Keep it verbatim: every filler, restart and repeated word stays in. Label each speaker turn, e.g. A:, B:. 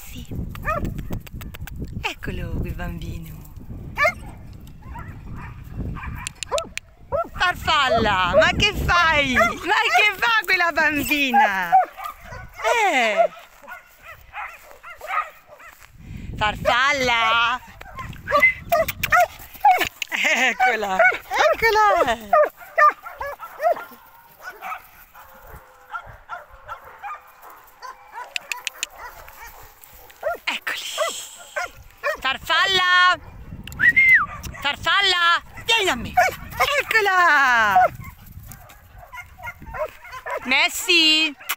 A: Messi. Eccolo quel bambino. Farfalla, ma che fai? Ma che fa quella bambina? Eh! Farfalla! Eccola! Eccola! Eccoli! Farfalla! Farfalla! Vieni da me! Eccola! Messi!